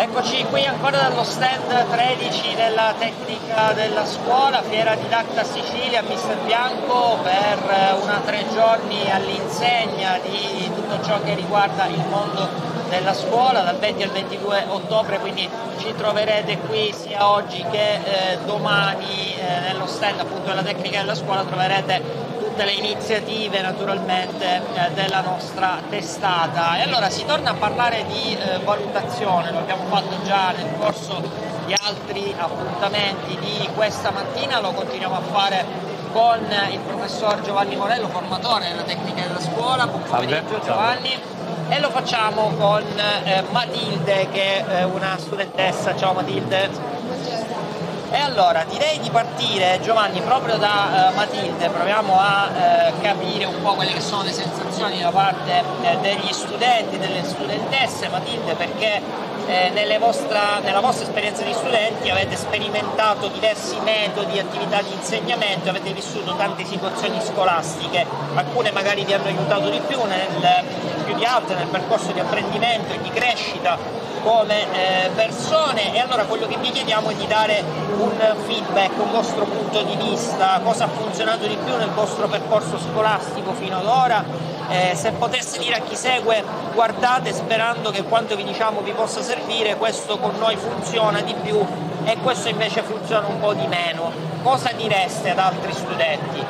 Eccoci qui ancora dallo stand 13 della tecnica della scuola, Fiera Didatta Sicilia, Mister Bianco, per una 3 giorni all'insegna di tutto ciò che riguarda il mondo della scuola, dal 20 al 22 ottobre, quindi ci troverete qui sia oggi che domani nello stand appunto della tecnica della scuola. Troverete tutte le iniziative naturalmente della nostra testata. E allora si torna a parlare di valutazione, lo abbiamo fatto già nel corso di altri appuntamenti di questa mattina, lo continuiamo a fare con il professor Giovanni Morello, formatore della tecnica della scuola. Buon pomeriggio Giovanni. E lo facciamo con Matilde, che è una studentessa. Ciao Matilde. E allora direi di partire, Giovanni, proprio da Matilde. Proviamo a capire un po' quelle che sono le sensazioni da parte degli studenti, delle studentesse. Matilde, perché nella vostra esperienza di studenti avete sperimentato diversi metodi, attività di insegnamento, avete vissuto tante situazioni scolastiche, alcune magari vi hanno aiutato di più di altre nel percorso di apprendimento e di crescita come persone. E allora quello che vi chiediamo è di dare un feedback, un vostro punto di vista, cosa ha funzionato di più nel vostro percorso scolastico fino ad ora. Se poteste dire a chi segue: guardate, sperando che quanto vi diciamo vi possa servire, questo con noi funziona di più e questo invece funziona un po' di meno, cosa direste ad altri studenti?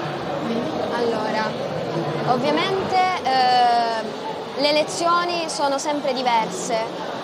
Allora, ovviamente le lezioni sono sempre diverse,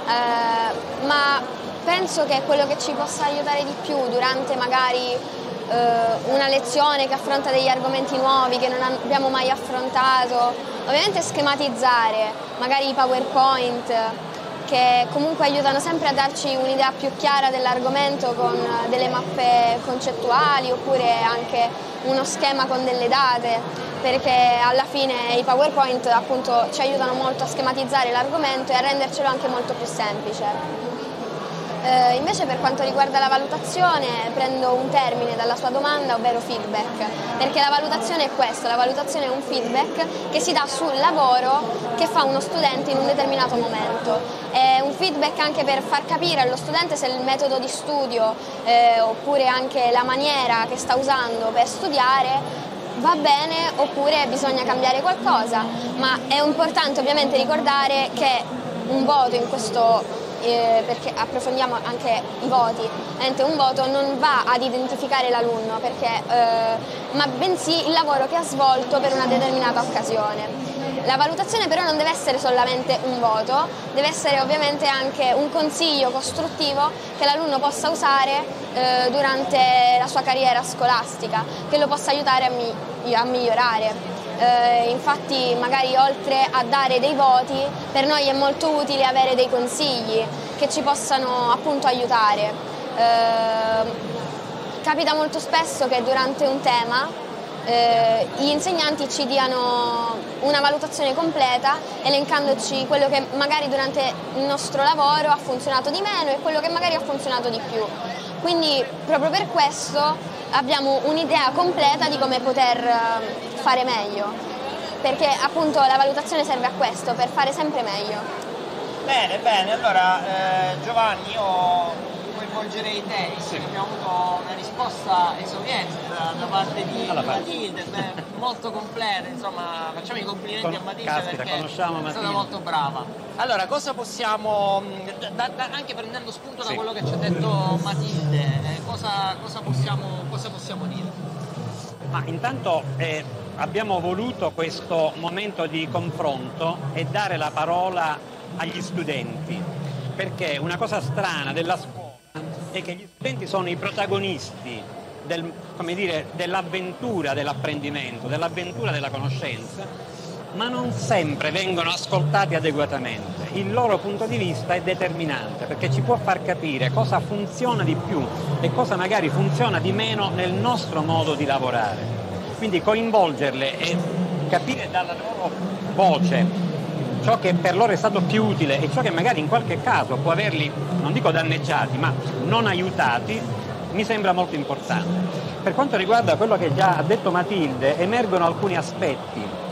ma penso che quello che ci possa aiutare di più durante magari una lezione che affronta degli argomenti nuovi che non abbiamo mai affrontato, ovviamente schematizzare, magari i PowerPoint, che comunque aiutano sempre a darci un'idea più chiara dell'argomento con delle mappe concettuali oppure anche uno schema con delle date, perché alla fine i PowerPoint appunto ci aiutano molto a schematizzare l'argomento e a rendercelo anche molto più semplice. Invece per quanto riguarda la valutazione prendo un termine dalla sua domanda, ovvero feedback, perché la valutazione è questo, la valutazione è un feedback che si dà sul lavoro che fa uno studente in un determinato momento. È un feedback anche per far capire allo studente se il metodo di studio oppure anche la maniera che sta usando per studiare va bene oppure bisogna cambiare qualcosa, ma è importante ovviamente ricordare che un voto in questo perché approfondiamo anche i voti, un voto non va ad identificare l'alunno, ma bensì il lavoro che ha svolto per una determinata occasione. La valutazione però non deve essere solamente un voto, deve essere ovviamente anche un consiglio costruttivo che l'alunno possa usare durante la sua carriera scolastica, che lo possa aiutare a migliorare. Infatti magari oltre a dare dei voti, per noi è molto utile avere dei consigli che ci possano appunto aiutare. Capita molto spesso che durante un tema gli insegnanti ci diano una valutazione completa elencandoci quello che magari durante il nostro lavoro ha funzionato di meno e quello che magari ha funzionato di più. Quindi proprio per questo abbiamo un'idea completa di come poter fare meglio, perché appunto la valutazione serve a questo, per fare sempre meglio. Bene, bene, allora Giovanni, io coinvolgerei te, visto che abbiamo avuto una risposta esauriente da parte di Matilde, molto completa, insomma facciamo i complimenti a Matilde perché è stata molto brava. Allora, cosa possiamo, anche prendendo spunto da quello che ci ha detto Matilde, cosa possiamo dire? Ma intanto abbiamo voluto questo momento di confronto e dare la parola agli studenti, perché una cosa strana della scuola è che gli studenti sono i protagonisti dell'avventura dell'apprendimento, dell'avventura della conoscenza, ma non sempre vengono ascoltati adeguatamente. Il loro punto di vista è determinante, perché ci può far capire cosa funziona di più e cosa magari funziona di meno nel nostro modo di lavorare. Quindi coinvolgerle e capire dalla loro voce ciò che per loro è stato più utile e ciò che magari in qualche caso può averli, non dico danneggiati, ma non aiutati, mi sembra molto importante. Per quanto riguarda quello che già ha detto Matilde, emergono alcuni aspetti.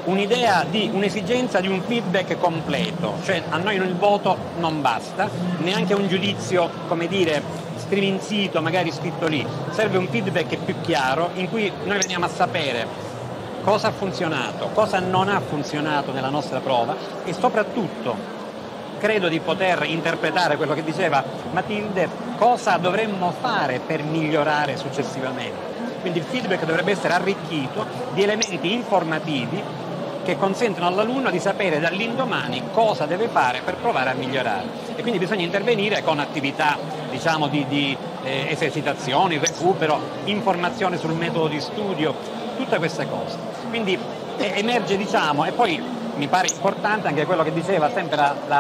un'idea di un'esigenza di un feedback completo, cioè a noi il voto non basta, neanche un giudizio, come dire, striminzito, magari scritto lì, serve un feedback più chiaro in cui noi veniamo a sapere cosa ha funzionato, cosa non ha funzionato nella nostra prova e soprattutto credo di poter interpretare quello che diceva Matilde, cosa dovremmo fare per migliorare successivamente. Quindi il feedback dovrebbe essere arricchito di elementi informativi che consentono all'alunno di sapere dall'indomani cosa deve fare per provare a migliorare. E quindi bisogna intervenire con attività, diciamo, di esercitazioni, recupero, informazione sul metodo di studio, tutte queste cose. Quindi emerge, diciamo, e poi mi pare importante anche quello che diceva sempre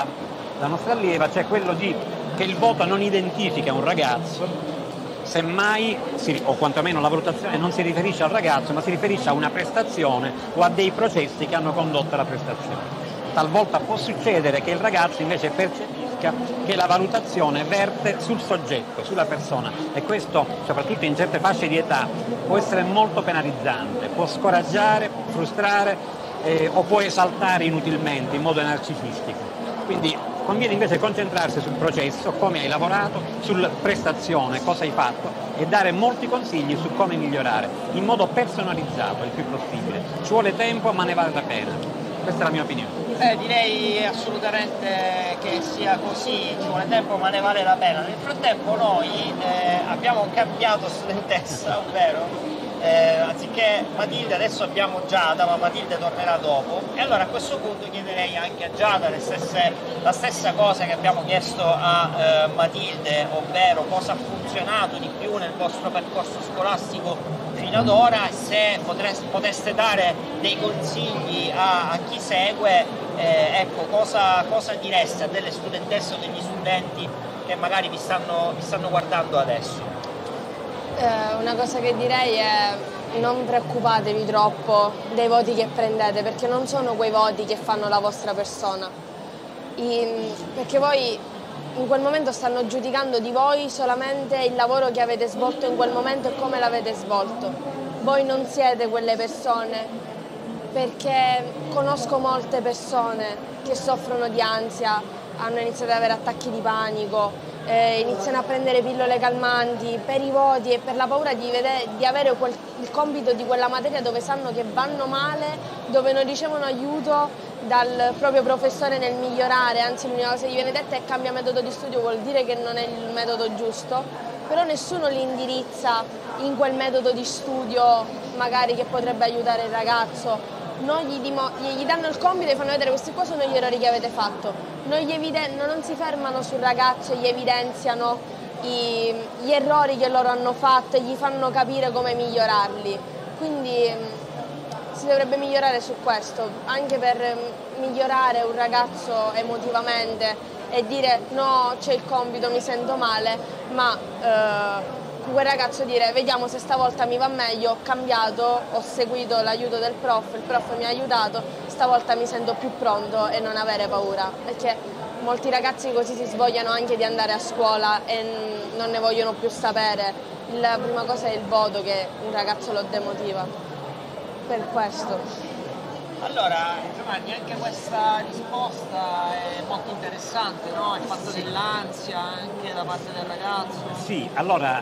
la nostra allieva, cioè quello che il voto non identifica un ragazzo, semmai, o quantomeno la valutazione non si riferisce al ragazzo, ma si riferisce a una prestazione o a dei processi che hanno condotto alla prestazione. Talvolta può succedere che il ragazzo invece percepisca che la valutazione verte sul soggetto, sulla persona, e questo, soprattutto in certe fasce di età, può essere molto penalizzante, può scoraggiare, frustrare o può esaltare inutilmente in modo narcisistico. Quindi conviene invece concentrarsi sul processo, come hai lavorato, sulla prestazione, cosa hai fatto e dare molti consigli su come migliorare, in modo personalizzato il più possibile. Ci vuole tempo ma ne vale la pena. Questa è la mia opinione. Direi assolutamente che sia così, ci vuole tempo ma ne vale la pena. Nel frattempo noi abbiamo cambiato studentessa, ovvero anziché Matilde adesso abbiamo Giada, ma Matilde tornerà dopo, e allora a questo punto chiederei anche a Giada la stessa cosa che abbiamo chiesto a Matilde, ovvero cosa ha funzionato di più nel vostro percorso scolastico fino ad ora, e se poteste dare dei consigli a chi segue, ecco, cosa direste a delle studentesse o degli studenti che magari vi stanno guardando adesso? Una cosa che direi è: non preoccupatevi troppo dei voti che prendete, perché non sono quei voti che fanno la vostra persona, perché voi in quel momento stanno giudicando di voi solamente il lavoro che avete svolto in quel momento e come l'avete svolto. Voi non siete quelle persone, perché conosco molte persone che soffrono di ansia, hanno iniziato ad avere attacchi di panico, iniziano a prendere pillole calmanti per i voti e per la paura di avere il compito di quella materia dove sanno che vanno male, dove non ricevono aiuto dal proprio professore nel migliorare, anzi l'unica cosa che gli viene detta è: cambia metodo di studio, vuol dire che non è il metodo giusto, però nessuno li indirizza in quel metodo di studio magari che potrebbe aiutare il ragazzo. Gli danno il compito e fanno vedere: questi qua sono gli errori che avete fatto. Non si fermano sul ragazzo e gli evidenziano gli errori che loro hanno fatto e gli fanno capire come migliorarli. Quindi si dovrebbe migliorare su questo, anche per migliorare un ragazzo emotivamente e dire: no, c'è il compito, mi sento male, ma quel ragazzo dire: vediamo se stavolta mi va meglio, ho cambiato, ho seguito l'aiuto del prof, il prof mi ha aiutato, stavolta mi sento più pronto, e non avere paura, perché molti ragazzi così si svogliano anche di andare a scuola e non ne vogliono più sapere. La prima cosa è il voto, che un ragazzo lo demotiva, per questo. Allora Giovanni, anche questa risposta è molto interessante, no? Il fatto dell'ansia anche da parte del ragazzo. Sì, allora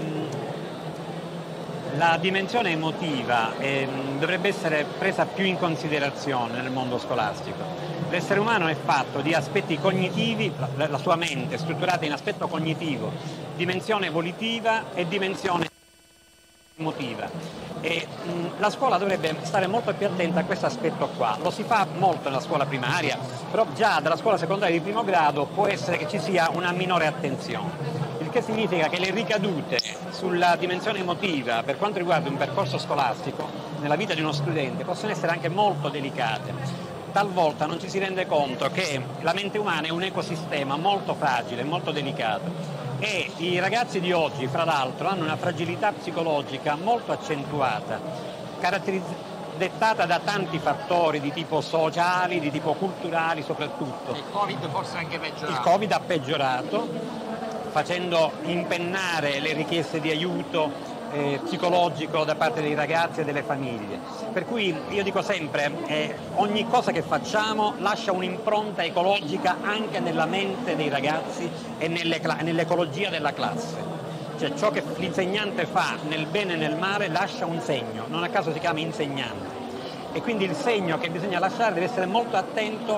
la dimensione emotiva dovrebbe essere presa più in considerazione nel mondo scolastico. L'essere umano è fatto di aspetti cognitivi, la sua mente è strutturata in aspetto cognitivo, dimensione volitiva e dimensione emotiva. E la scuola dovrebbe stare molto più attenta a questo aspetto qua. Lo si fa molto nella scuola primaria, però già dalla scuola secondaria di primo grado può essere che ci sia una minore attenzione, il che significa che le ricadute sulla dimensione emotiva per quanto riguarda un percorso scolastico nella vita di uno studente possono essere anche molto delicate. Talvolta non ci si rende conto che la mente umana è un ecosistema molto fragile, molto delicato, e i ragazzi di oggi, fra l'altro, hanno una fragilità psicologica molto accentuata, dettata da tanti fattori di tipo sociali, di tipo culturali soprattutto. Il Covid forse anche peggiorato. Il Covid ha peggiorato, facendo impennare le richieste di aiuto psicologico da parte dei ragazzi e delle famiglie. Per cui io dico sempre, ogni cosa che facciamo lascia un'impronta ecologica anche nella mente dei ragazzi e nell'ecologia della classe. Cioè ciò che l'insegnante fa nel bene e nel male lascia un segno, non a caso si chiama insegnante. E quindi il segno che bisogna lasciare deve essere molto attento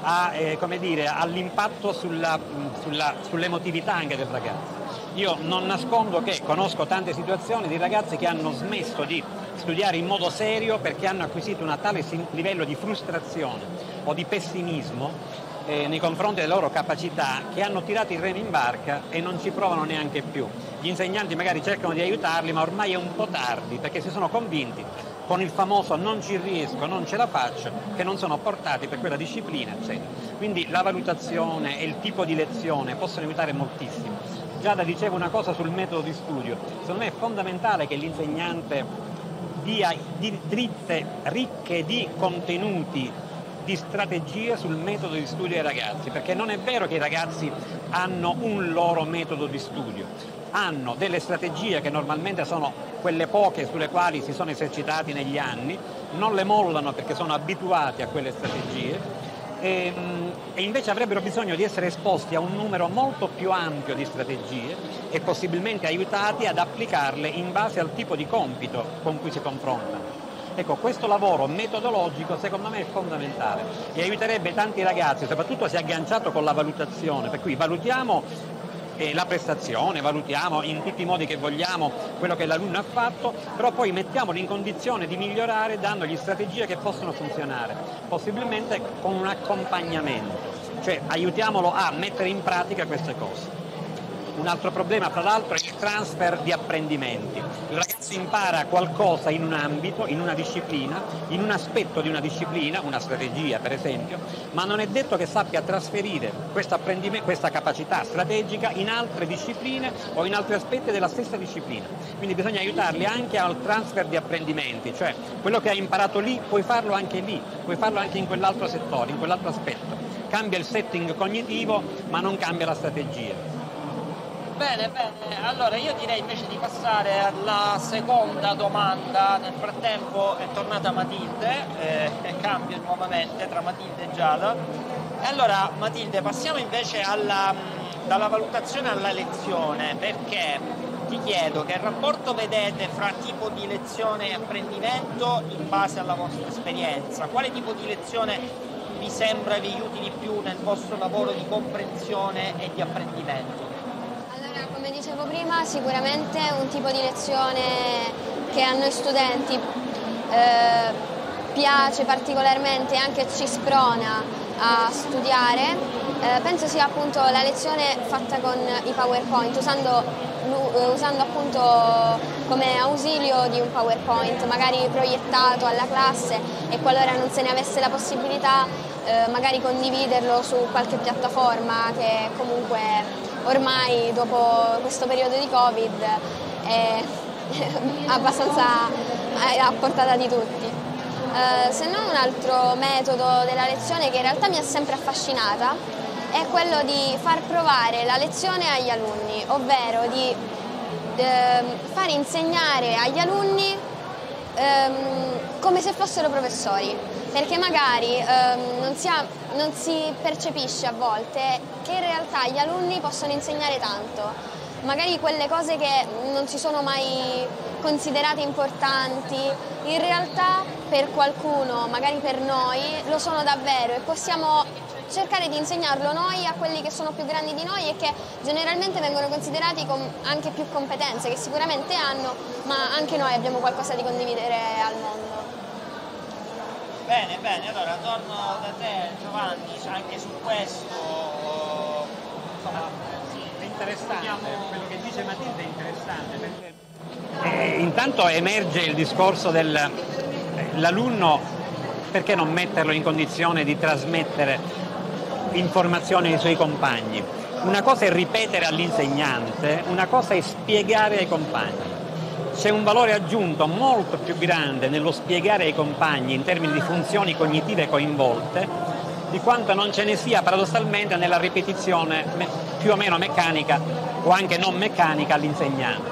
all'impatto sull'emotività anche del ragazzo. Io non nascondo che conosco tante situazioni di ragazzi che hanno smesso di studiare in modo serio perché hanno acquisito un tale livello di frustrazione o di pessimismo nei confronti delle loro capacità, che hanno tirato il remo in barca e non ci provano neanche più. Gli insegnanti magari cercano di aiutarli, ma ormai è un po' tardi, perché si sono convinti con il famoso non ci riesco, non ce la faccio, che non sono portati per quella disciplina, eccetera. Quindi la valutazione e il tipo di lezione possono aiutare moltissimo. Giada diceva una cosa sul metodo di studio. Secondo me è fondamentale che l'insegnante dia dritte ricche di contenuti, di strategie sul metodo di studio ai ragazzi, perché non è vero che i ragazzi hanno un loro metodo di studio, hanno delle strategie che normalmente sono quelle poche sulle quali si sono esercitati negli anni, non le mollano perché sono abituati a quelle strategie e invece avrebbero bisogno di essere esposti a un numero molto più ampio di strategie e possibilmente aiutati ad applicarle in base al tipo di compito con cui si confrontano. Ecco, questo lavoro metodologico secondo me è fondamentale e aiuterebbe tanti ragazzi, soprattutto se agganciato con la valutazione, per cui valutiamo la prestazione, valutiamo in tutti i modi che vogliamo quello che l'alunno ha fatto, però poi mettiamolo in condizione di migliorare dandogli strategie che possono funzionare, possibilmente con un accompagnamento, cioè aiutiamolo a mettere in pratica queste cose. Un altro problema, fra l'altro, è il transfer di apprendimenti. Il ragazzo impara qualcosa in un ambito, in una disciplina, in un aspetto di una disciplina, una strategia per esempio, ma non è detto che sappia trasferire questa capacità strategica in altre discipline o in altri aspetti della stessa disciplina. Quindi bisogna aiutarli anche al transfer di apprendimenti, cioè quello che hai imparato lì puoi farlo anche lì, puoi farlo anche in quell'altro settore, in quell'altro aspetto. Cambia il setting cognitivo, ma non cambia la strategia. Bene, allora io direi invece di passare alla seconda domanda. Nel frattempo è tornata Matilde e cambio nuovamente tra Matilde e Giada. E allora Matilde, passiamo invece dalla valutazione alla lezione, perché ti chiedo che rapporto vedete fra tipo di lezione e apprendimento in base alla vostra esperienza. Quale tipo di lezione vi sembra vi aiuti di più nel vostro lavoro di comprensione e di apprendimento? Come dicevo prima, sicuramente un tipo di lezione che a noi studenti piace particolarmente e anche ci sprona a studiare, penso sia appunto la lezione fatta con i PowerPoint, usando appunto come ausilio di un PowerPoint, magari proiettato alla classe, e qualora non se ne avesse la possibilità magari condividerlo su qualche piattaforma che comunque ormai dopo questo periodo di Covid è abbastanza a portata di tutti. Se no, un altro metodo della lezione che in realtà mi ha sempre affascinata è quello di far provare la lezione agli alunni, ovvero di far insegnare agli alunni come se fossero professori, perché magari non si percepisce a volte che in realtà gli alunni possono insegnare tanto, magari quelle cose che non si sono mai considerate importanti, in realtà per qualcuno, magari per noi, lo sono davvero, e possiamo cercare di insegnarlo noi a quelli che sono più grandi di noi e che generalmente vengono considerati con anche più competenze, che sicuramente hanno, ma anche noi abbiamo qualcosa di condividere al mondo. Bene, allora torno da te Giovanni, anche su questo, insomma, è interessante, quello che dice Matilde è interessante, perché intanto emerge il discorso dell'alunno, perché non metterlo in condizione di trasmettere informazioni ai suoi compagni? Una cosa è ripetere all'insegnante, una cosa è spiegare ai compagni. C'è un valore aggiunto molto più grande nello spiegare ai compagni in termini di funzioni cognitive coinvolte di quanto non ce ne sia paradossalmente nella ripetizione più o meno meccanica o anche non meccanica all'insegnante.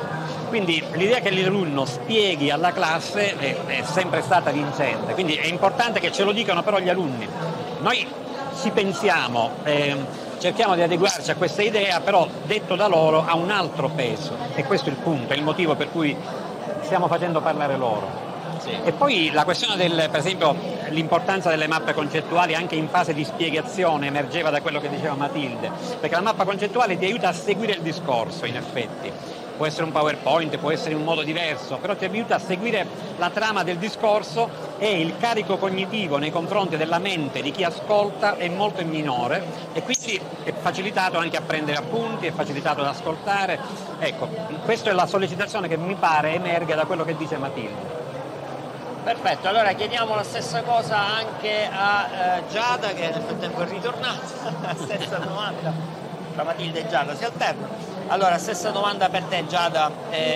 Quindi l'idea che l'alunno spieghi alla classe è sempre stata vincente, quindi è importante che ce lo dicano però gli alunni. Noi ci pensiamo, cerchiamo di adeguarci a questa idea, però detto da loro ha un altro peso, e questo è il punto, è il motivo per cui stiamo facendo parlare loro. Sì. E poi la questione per esempio, l'importanza delle mappe concettuali anche in fase di spiegazione emergeva da quello che diceva Matilde, perché la mappa concettuale ti aiuta a seguire il discorso, in effetti. Può essere un PowerPoint, può essere in un modo diverso, però ti aiuta a seguire la trama del discorso, e il carico cognitivo nei confronti della mente di chi ascolta è molto minore, e quindi è facilitato anche a prendere appunti, è facilitato ad ascoltare. Ecco, questa è la sollecitazione che mi pare emerga da quello che dice Matilde. Perfetto, allora chiediamo la stessa cosa anche a Giada, che nel frattempo è ritornata. Stessa domanda, tra Matilde e Giada si alterna. Allora, stessa domanda per te Giada,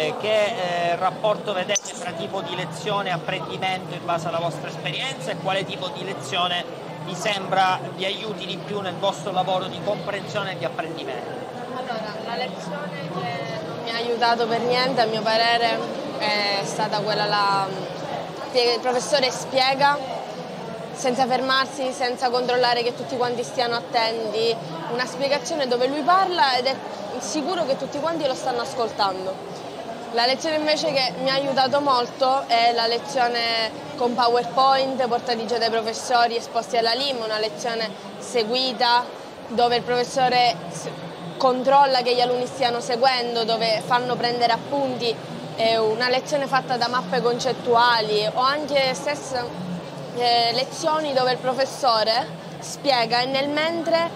che rapporto vedete tra tipo di lezione e apprendimento in base alla vostra esperienza, e quale tipo di lezione vi sembra vi aiuti di più nel vostro lavoro di comprensione e di apprendimento? Allora, la lezione che non mi ha aiutato per niente, a mio parere, è stata quella il professore spiega senza fermarsi, senza controllare che tutti quanti stiano attenti, una spiegazione dove lui parla ed è sicuro che tutti quanti lo stanno ascoltando. La lezione invece che mi ha aiutato molto è la lezione con PowerPoint portati già dai professori esposti alla LIM, una lezione seguita dove il professore controlla che gli alunni stiano seguendo, dove fanno prendere appunti. È una lezione fatta da mappe concettuali, o anche stesse lezioni dove il professore spiega e nel mentre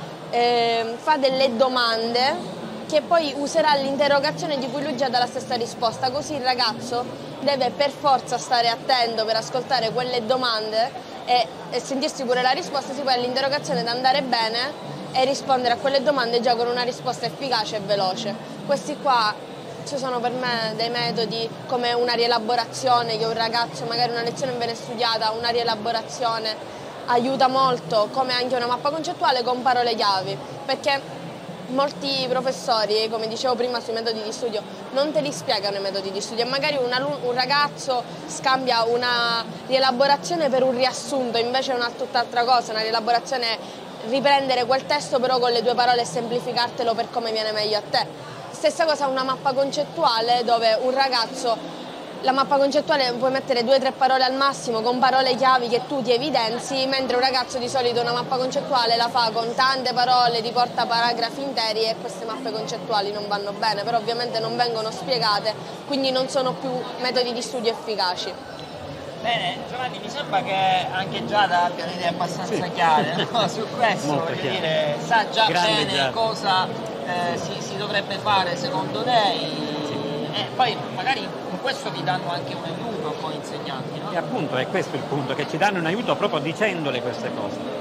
fa delle domande che poi userà l'interrogazione di cui lui già dà la stessa risposta, così il ragazzo deve per forza stare attento per ascoltare quelle domande e sentirsi pure la risposta, si poi all'interrogazione da andare bene e rispondere a quelle domande già con una risposta efficace e veloce. Questi qua ci sono per me dei metodi come una rielaborazione, che un ragazzo, magari una lezione ben studiata, una rielaborazione aiuta molto, come anche una mappa concettuale con parole chiavi, perché molti professori, come dicevo prima sui metodi di studio, non te li spiegano i metodi di studio, e magari un ragazzo scambia una rielaborazione per un riassunto, invece è una tutt'altra cosa. Una rielaborazione è riprendere quel testo però con le tue parole e semplificartelo per come viene meglio a te. Stessa cosa una mappa concettuale, dove un ragazzo, la mappa concettuale puoi mettere 2 o 3 parole al massimo con parole chiavi che tu ti evidenzi, mentre un ragazzo di solito una mappa concettuale la fa con tante parole, ti porta paragrafi interi, e queste mappe concettuali non vanno bene, però ovviamente non vengono spiegate, quindi non sono più metodi di studio efficaci. Bene, Giovanni, mi sembra che anche Giada abbia le idee abbastanza chiare, no? Su questo, voglio dire, sa già Grande bene Giada. cosa si dovrebbe fare secondo lei, e poi magari in questo vi danno anche un aiuto con insegnanti, no? E appunto è questo il punto, che ci danno un aiuto proprio dicendole queste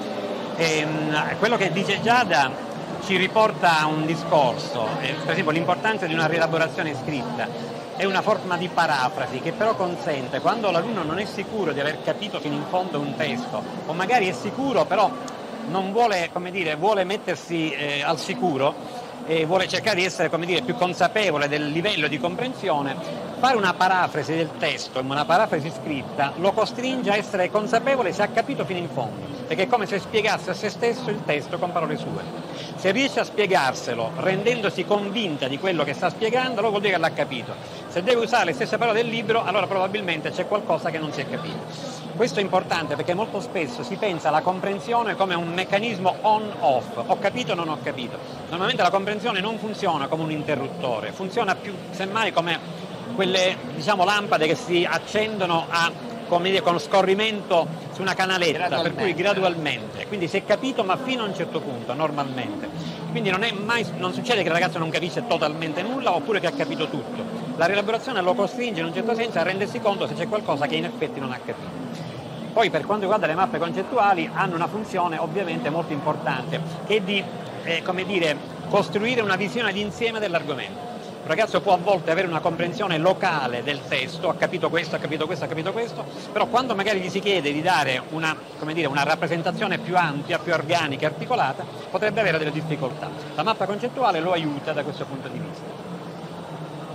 cose. Quello che dice Giada ci riporta a un discorso, per esempio l'importanza di una rielaborazione scritta. È una forma di parafrasi che però consente, quando l'alunno non è sicuro di aver capito fino in fondo un testo, o magari è sicuro però non vuole, come dire, vuole mettersi al sicuro e vuole cercare di essere, come dire, più consapevole del livello di comprensione, fare una parafrasi del testo, una parafrasi scritta, lo costringe a essere consapevole se ha capito fino in fondo, perché è come se spiegasse a se stesso il testo con parole sue. Se riesce a spiegarselo rendendosi convinta di quello che sta spiegando, allora vuol dire che l'ha capito. Se deve usare le stesse parole del libro, allora probabilmente c'è qualcosa che non si è capito. Questo è importante perché molto spesso si pensa alla comprensione come un meccanismo on-off, ho capito o non ho capito. Normalmente la comprensione non funziona come un interruttore, funziona più semmai come quelle, diciamo, lampade che si accendono come dire, con scorrimento su una canaletta, per cui gradualmente. Quindi si è capito ma fino a un certo punto, normalmente. Quindi non succede che il ragazzo non capisce totalmente nulla oppure che ha capito tutto. La rielaborazione lo costringe in un certo senso a rendersi conto se c'è qualcosa che in effetti non ha capito. Poi per quanto riguarda le mappe concettuali hanno una funzione ovviamente molto importante, che è di come dire, costruire una visione d'insieme dell'argomento. Un ragazzo può a volte avere una comprensione locale del testo, ha capito questo, ha capito questo, ha capito questo, però quando magari gli si chiede di dare una, come dire, una rappresentazione più ampia, più organica, articolata, potrebbe avere delle difficoltà. La mappa concettuale lo aiuta da questo punto di vista.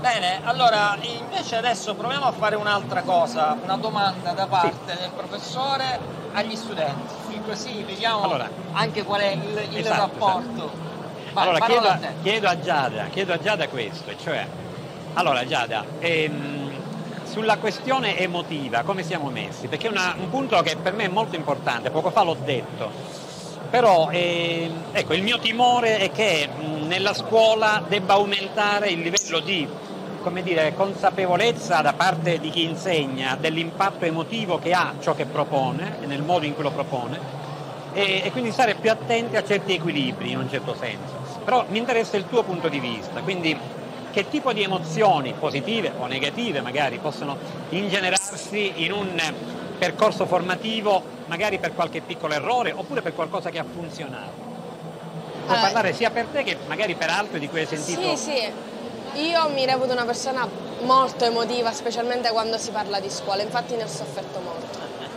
Bene, allora invece adesso proviamo a fare un'altra cosa, una domanda da parte del professore agli studenti, così vediamo anche qual è il rapporto. Vai, allora chiedo a Giada questo, cioè, allora Giada, sulla questione emotiva come siamo messi? Perché è un punto che per me è molto importante, poco fa l'ho detto, però ecco, il mio timore è che nella scuola debba aumentare il livello di, come dire, consapevolezza da parte di chi insegna dell'impatto emotivo che ha ciò che propone e nel modo in cui lo propone, e quindi stare più attenti a certi equilibri in un certo senso. Però mi interessa il tuo punto di vista, quindi che tipo di emozioni positive o negative magari possono ingenerarsi in un percorso formativo, magari per qualche piccolo errore oppure per qualcosa che ha funzionato. Puoi parlare sia per te che magari per altri di cui hai sentito? Sì. Io mi reputo una persona molto emotiva, specialmente quando si parla di scuola, infatti ne ho sofferto molto.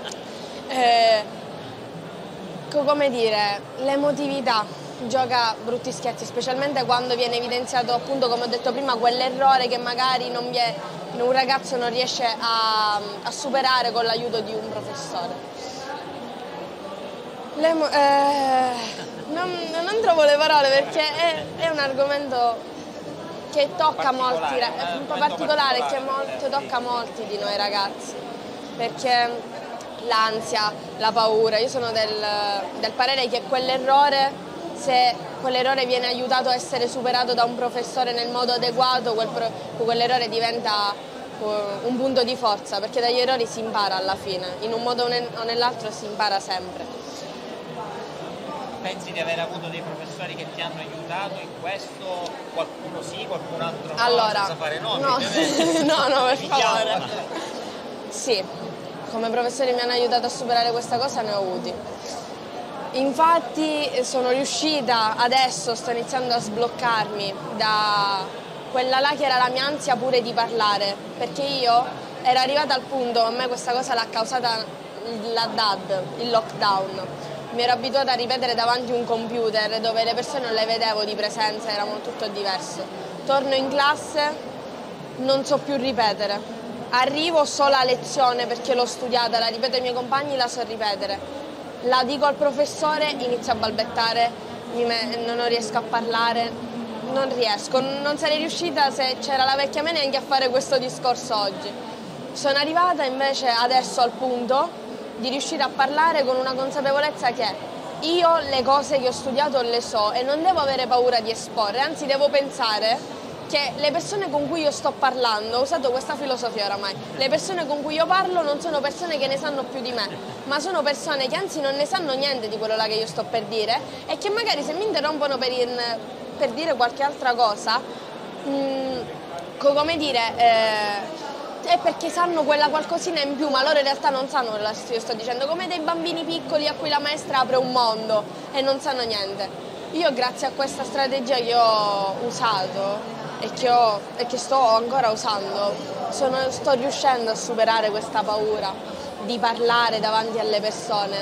Come dire, l'emotività gioca brutti scherzi, specialmente quando viene evidenziato, appunto, come ho detto prima, quell'errore che magari un ragazzo non riesce a superare con l'aiuto di un professore. Non trovo le parole perché è un argomento che tocca molti, è un po' particolare, che tocca molti di noi ragazzi, perché l'ansia, la paura, io sono del parere che quell'errore, se quell'errore viene aiutato a essere superato da un professore nel modo adeguato, quell'errore diventa un punto di forza, perché dagli errori si impara alla fine, in un modo o nell'altro si impara sempre. Pensi di aver avuto dei professori che ti hanno aiutato in questo? Qualcuno sì, qualcun altro no? Allora, senza fare nomi, no, no, per favore. Sì, come professori mi hanno aiutato a superare questa cosa, ne ho avuti. Infatti sono riuscita, adesso sto iniziando a sbloccarmi da quella là che era la mia ansia pure di parlare, perché io ero arrivata al punto, a me questa cosa l'ha causata la DAD, il lockdown. Mi ero abituata a ripetere davanti a un computer dove le persone non le vedevo di presenza, era tutto diverso. Torno in classe, non so più ripetere. Arrivo solo a lezione perché l'ho studiata, la ripeto ai miei compagni, la so ripetere. La dico al professore, inizio a balbettare, non riesco a parlare, non riesco. Non sarei riuscita, se c'era la vecchia me, neanche a fare questo discorso oggi. Sono arrivata invece adesso al punto di riuscire a parlare con una consapevolezza che io le cose che ho studiato le so e non devo avere paura di esporre, anzi devo pensare che le persone con cui io sto parlando, ho usato questa filosofia oramai, le persone con cui io parlo non sono persone che ne sanno più di me, ma sono persone che anzi non ne sanno niente di quello là che io sto per dire e che magari se mi interrompono per dire qualche altra cosa, come dire, è perché sanno quella qualcosina in più, ma loro in realtà non sanno quello che io sto dicendo, come dei bambini piccoli a cui la maestra apre un mondo e non sanno niente. Io grazie a questa strategia che ho usato e che sto ancora usando, sto riuscendo a superare questa paura di parlare davanti alle persone.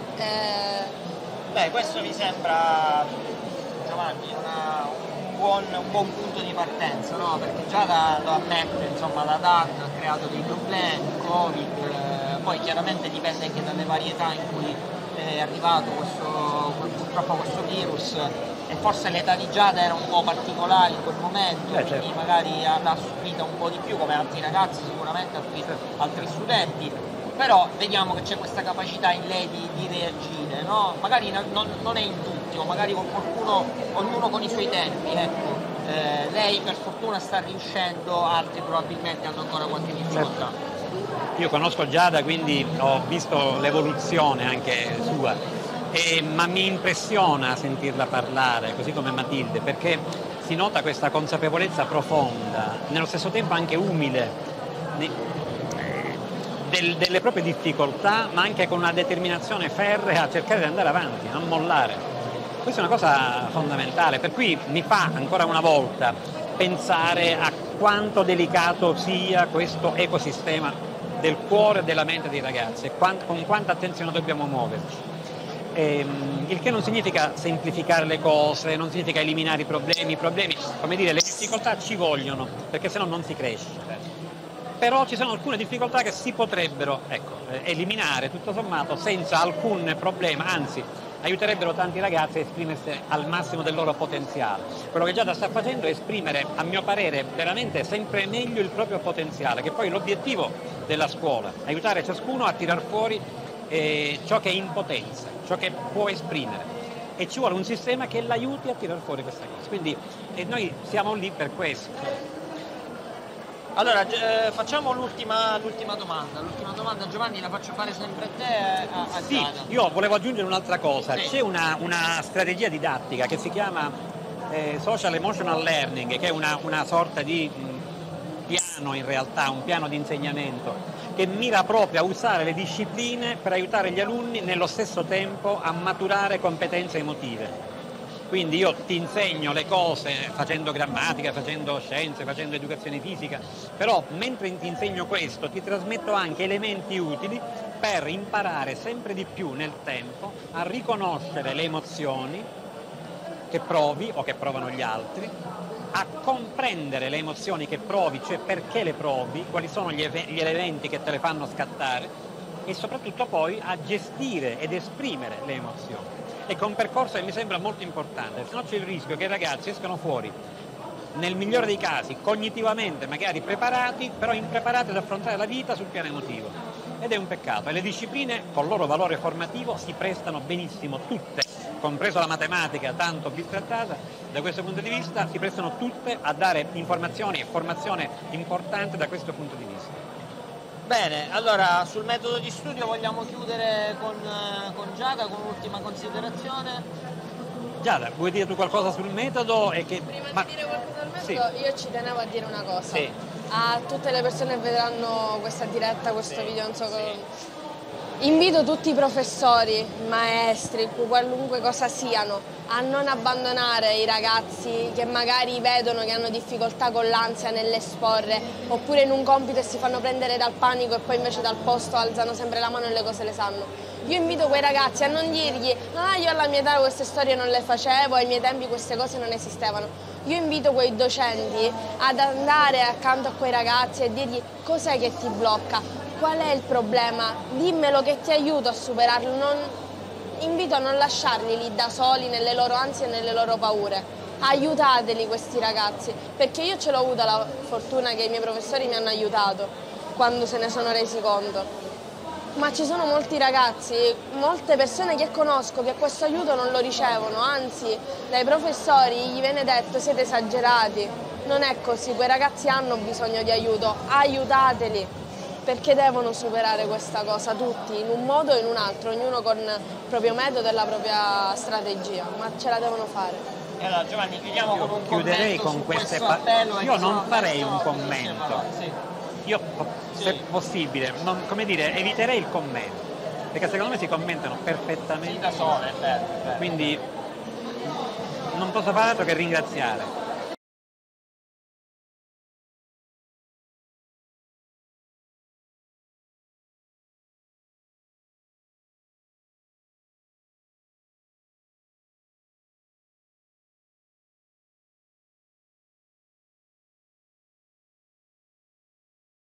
Beh, questo mi sembra, Giovanni, un buon punto di partenza, no? Perché già lo ammette, insomma, la DAD ha creato dei problemi, Covid, poi chiaramente dipende anche dalle varietà in cui è arrivato purtroppo questo virus, e forse l'età di Giada era un po' particolare in quel momento, quindi certo, magari l'ha subita un po' di più, come altri ragazzi, sicuramente altri studenti, però vediamo che c'è questa capacità in lei di reagire, no? Magari non è in tutti, o magari con qualcuno, ognuno con i suoi tempi, ecco. Lei per fortuna sta riuscendo, altri probabilmente hanno ancora qualche difficoltà. Certo. Io conosco Giada, quindi ho visto l'evoluzione anche sua, ma mi impressiona sentirla parlare, così come Matilde, perché si nota questa consapevolezza profonda, nello stesso tempo anche umile, delle proprie difficoltà, ma anche con una determinazione ferrea a cercare di andare avanti, non mollare. Questa è una cosa fondamentale, per cui mi fa ancora una volta pensare a quanto delicato sia questo ecosistema del cuore e della mente dei ragazzi e con quanta attenzione dobbiamo muoverci. Il che non significa semplificare le cose, non significa eliminare i problemi, come dire, le difficoltà ci vogliono, perché sennò non si cresce. Però ci sono alcune difficoltà che si potrebbero, eliminare tutto sommato senza alcun problema, anzi aiuterebbero tanti ragazzi a esprimersi al massimo del loro potenziale. Quello che Giada sta facendo è esprimere, a mio parere, veramente sempre meglio il proprio potenziale, che poi è l'obiettivo della scuola, aiutare ciascuno a tirar fuori ciò che è in potenza, ciò che può esprimere, e ci vuole un sistema che l'aiuti a tirar fuori questa cosa. Quindi noi siamo lì per questo. Allora, facciamo l'ultima domanda. L'ultima domanda, Giovanni, la faccio fare sempre a te, a Sì, Giada. io volevo aggiungere un'altra cosa. Sì. C'è una strategia didattica che si chiama Social Emotional Learning, che è una sorta di piano, in realtà, un piano di insegnamento, che mira proprio a usare le discipline per aiutare gli alunni nello stesso tempo a maturare competenze emotive. Quindi io ti insegno le cose facendo grammatica, facendo scienze, facendo educazione fisica, però mentre ti insegno questo ti trasmetto anche elementi utili per imparare sempre di più nel tempo a riconoscere le emozioni che provi o che provano gli altri, a comprendere le emozioni che provi, cioè perché le provi, quali sono gli elementi che te le fanno scattare, e soprattutto poi a gestire ed esprimere le emozioni. Ecco, un percorso che mi sembra molto importante, se no c'è il rischio che i ragazzi escano fuori, nel migliore dei casi, cognitivamente magari preparati, però impreparati ad affrontare la vita sul piano emotivo. Ed è un peccato, e le discipline con il loro valore formativo si prestano benissimo, tutte, compreso la matematica tanto bistrattata, da questo punto di vista si prestano tutte a dare informazioni e formazione importante da questo punto di vista. Bene, allora sul metodo di studio vogliamo chiudere con Giada con un'ultima considerazione. Giada, vuoi dire tu qualcosa sul metodo? Prima di dire qualcosa sul metodo, io ci tenevo a dire una cosa. Sì. A tutte le persone che vedranno questa diretta, questo video, non so invito tutti i professori, maestri, qualunque cosa siano, a non abbandonare i ragazzi che magari vedono che hanno difficoltà con l'ansia nell'esporre, oppure in un compito e si fanno prendere dal panico e poi invece dal posto alzano sempre la mano e le cose le sanno. Io invito quei ragazzi a non dirgli io alla mia età queste storie non le facevo, ai miei tempi queste cose non esistevano. Io invito quei docenti ad andare accanto a quei ragazzi e dirgli cos'è che ti blocca. Qual è il problema? Dimmelo che ti aiuto a superarlo. Invito a non lasciarli lì da soli nelle loro ansie e nelle loro paure. Aiutateli questi ragazzi, perché io ce l'ho avuta la fortuna che i miei professori mi hanno aiutato quando se ne sono resi conto. Ma ci sono molti ragazzi, molte persone che conosco che questo aiuto non lo ricevono, anzi dai professori gli viene detto siete esagerati. Non è così, quei ragazzi hanno bisogno di aiuto, aiutateli. Perché devono superare questa cosa tutti, in un modo o in un altro, ognuno con il proprio metodo e la propria strategia, ma ce la devono fare. E allora Giovanni, chiudiamo con un Chiuderei commento con queste appello. Io non farei un commento. Sì. Io, se possibile, come dire, eviterei il commento, perché secondo me si commentano perfettamente da sole, quindi non posso fare altro che ringraziare.